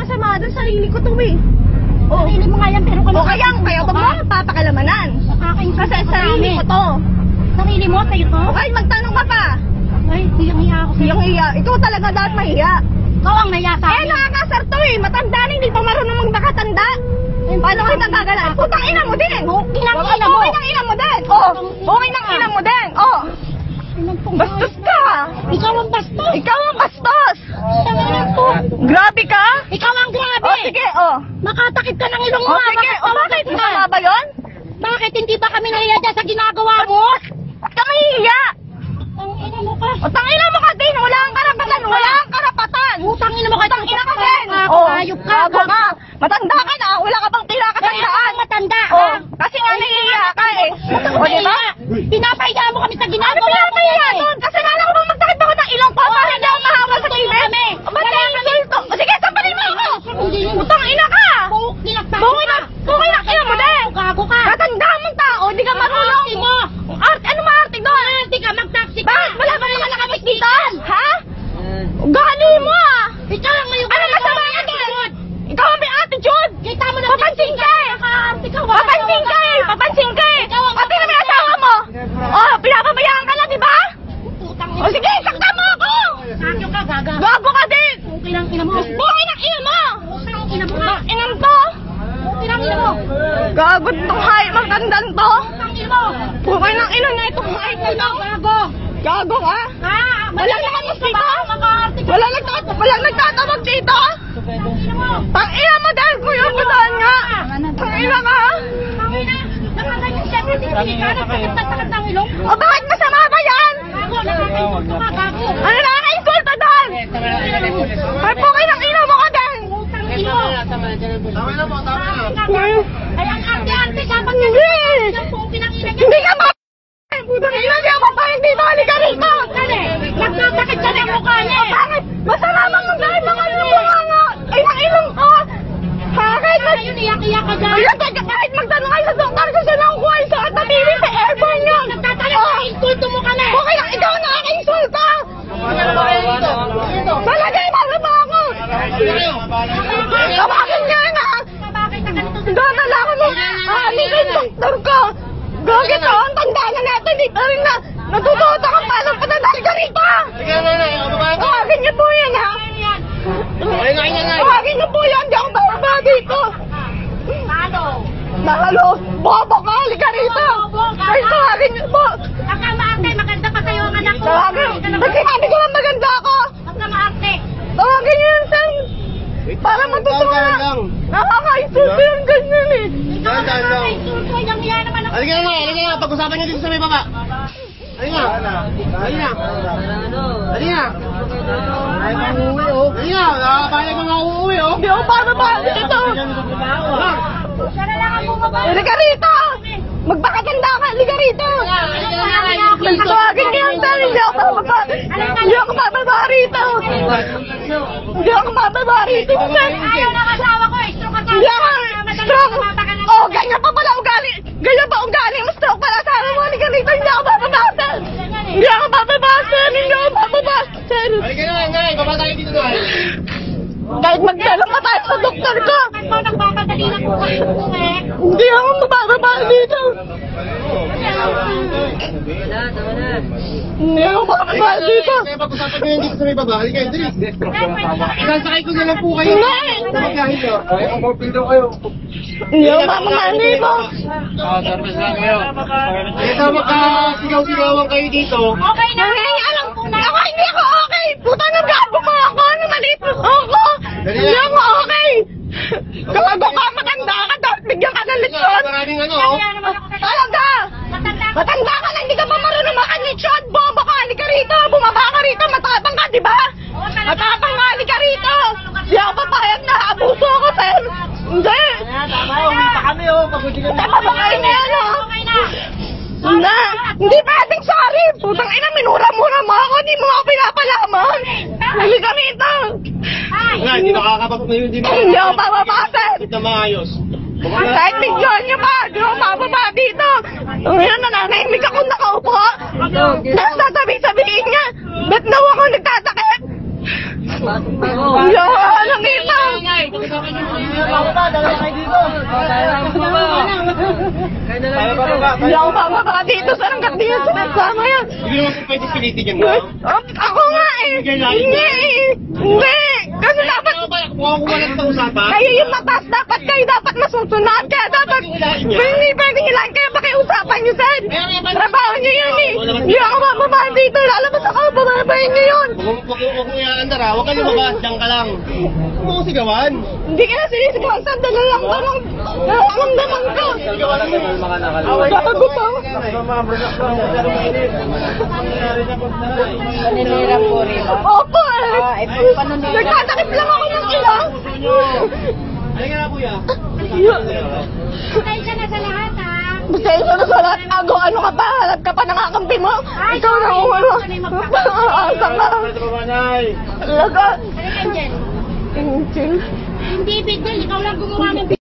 masama doon, sarili ko to eh. Sarili mo nga yan, pero O kaya ba mo papakilamanan? Kasi sarili ko to. Sarili mo, sa'yo to? Okay, magtanong ka pa. Ay, hiyang-hiya ako sa'yo. Hiyang-hiya. Ikaw talaga dapat mahiya. Ikaw ang nahiya sa akin. Nakakasar to eh. Matanda na, hindi pa marunong magmakatanda. Paano kita gagalaan? Putang ina mo din. Okay ng ina mo. Okay ng ina mo din. Okay ng ina mo din. Bastos ka. Ikaw ang bastos. Ikaw ang bastos. Tanginan ko. Grabe ka? Ikaw ang grabe. Sige, Makatakip ka ng ilong mo. Sige, bakit? Masama ba yun? Bakit hindi ba kami nahiya dyan sa ginagawa mo? Ka mahihiya. Tangina mo ka. Tangina mo ka din. Wala kang karapatan. Wala kang karapatan. Tangina mo ka. Tangina ka din. Ayop ka. Gago ka. Matanda ka na. Wala ka bang tinakatandaan. Matanda. Kasi nga nahihiya ka eh. Diba? Pinapahiya mo kami sa ginagawa mo. Pinapahiya doon. Kasi nga lang magtakit ako ng ilong ko para hindi ako mahawa sa TV. Ba't na yung insulto? Sige, sampalin mo ako. Putang ina ka. Bukay na ina mo din. Gago ka. Matanda mong tao. Hindi ka marunong. Ano maarte doon? Arte ka. Mag-taxi ka. Bakit? Wala ba naman nakabit dito? Ha? Gali mo ah. Ikaw lang ngayon. Ano masama ka doon? Ikaw ang may attitude. Kita mo na. Papansin ka eh. Papansin ka eh. Papansin ka eh. Pati na may asawa mo. Pinapabayaan ka na, di ba? Sige, sakta mo ako. Sakyo ka, gaga. Gago ka din. Okay lang ina mo. Bukay ng ina mo. Ina mo nga. Inang to. Okay lang ina mo. Gago itong hayop ang tandaan to. Ina mo. Bukay ng ina na itong hayop na to. Gago. Gago ka? Walang nakapos dito? Walang nagtatawag dito? Ina mo. Pang-ina mo dahil kuya mo daan nga. Pang-ina ka? Pangina. Nakaganyan siya. Nagtatakad ng ilong. Bakit masama ba yan? Gago. Nakakainsulto ka, gago. Ano nakaka-insulta doon? Ay, bukay ng ina mo ka din. Ina mo. Ay, ang arte-arte ka. Hindi. Hindi ka ma... Putang ina, hindi ako papayag dito. Halika rito. Nagtatakad ka ng mukha niya. Bakit? Basta lamang ng dahil mga mukha nga. Ay, ang ilong ko. Bakit? Ayun, iyak-iyak ka dyan. Ayun, kahit magtanong kayo sa doktor ko siya nakukuha yung sakit na tiri sa airborne niya. Nagtatanong, insulto mo ka na. Okay lang, ikaw ang nakaka-insulta. Malagay, masama ako. Tawagan niya na. Bakit na ganito? Dadalakan mo. Halika yung doktor ko. Gagit ko, ang tanda na natin. Dito rin na. Natututo ka pa ng patandaan ka rito. Tawagin niyo po yan ha. Tawagin niyo po yan. Di ako bababa dito. Mahalo. Bobo ka. Halika rito. Ay, tawagin niyo po. Huwag kang maarte. Maganda pa sa'yo ang anak ko. Tawagin. Nagsasabi ko lang maganda ako. Huwag kang maarte. Tawagin niyo yan, Sam. Para matutuwa. Nakaka-insulto yung ganyan eh. Ikaw ang nakaka-insulto. Yang-iya naman ako. Halika na. Pag-usapan niyo dito sa may baba. Halika. Ayaw kang uuwi, oh. Halika. Nakakapayag kang uuwi, oh. Hindi ako bababa dito. Siya na lang ang bumaba. Halika rito. Magpakatanda ka. Halika rito. Tawagin niyo yung Sam. Hindi ako bababa. Hindi ako bababa rito. Hindi ako bababa rito, Sam. Ayaw ng asawa ko. Stroke ka. Hindi ako. Stroke. Oh, ganyan pa pala ugali. Ganyan pa ugali. Mas stroke pala sa akin mo. Halika rito. Hindi ako bababa, Sam. Hindi ako bababa, Sam. Hindi ako bababa, Sam. Halika na. Baba tayo dito na. Kahit magdala pa tayo sa doktor ko. Ikaw nagpapadali na po kayo umuwi. Hindi ako mabababa dito. Hindi ako mabababa dito. Kaya pag-usapan niyo dito sa may baba. Halika, Idris. Sasakay ko na lang po kayo. Hindi ako mabababa dito. Ito magkasigaw-sigawan kayo dito. Okay na. Alam ko na. Ako hindi ako okay. Puta na gago mo ako. Ano maliit ako. Hindi ako okay. Gago ka, matanda ka. Dapat bigyan ka ng lechon. Maraming ano, oh. Talaga. Matanda ka na. Hindi ka pa marunong makalechon. Bobo ka. Halika rito. Bumaba ka rito. Matapang ka, di ba? Matapang ka. Halika rito. Hindi ako papayag na. Abuso ako, sir. Hindi. Papapakain na yan, oh. Na, hindi pwedeng sorry. Putang ina, minura-mura mo ako. Hindi mo ako pinapalaman. Halika rito. Wala, hindi makakapapag na yun. Hindi ako bababa. Ito maayos. Kahit bigyan niyo pa. Hindi ako bababa dito. Ngayon, nananahimik ako nakaupo. Tapos sasabihin niya, ba't daw ako nagtatakip? Hindi ako alam ito. Hindi ako bababa dito sa hanggat di yung sinasama yan. Hindi naman po pwede pilitin yan, ma'am. Ako nga eh. Hindi eh. Hindi. Kasi dapat, Mukhang kumalat sa usapan. kayo yung mataas, dapat kayo dapat masusunod. Kaya dapat, hindi pwedeng ilan. Kaya pakiusapan nyo, sir. Trabaho nyo yun eh. Hindi ako bababa dito. Lalabas ako, bababayin nyo yun. Huwag mo iaandar ha. Huwag ka lumabas. Diyan ka lang. Huwag mo ko sigawan. Hindi ka na sinisigawan, sandali lang. Parang, nararamdaman ko. Gago pa. Paninira po rin. Opo eh. Nagtatakip lang ako ng ilang. Halika na, kuya. Pasensya na sa lahat, ha? Pasensya na sa lahat. Ano ka pa? Hanap ka pa nangakampi mo? Ikaw na umano. Asa ka? Talaga. Halika dyan. Angel. Hindi big deal, ikaw lang gumawa ng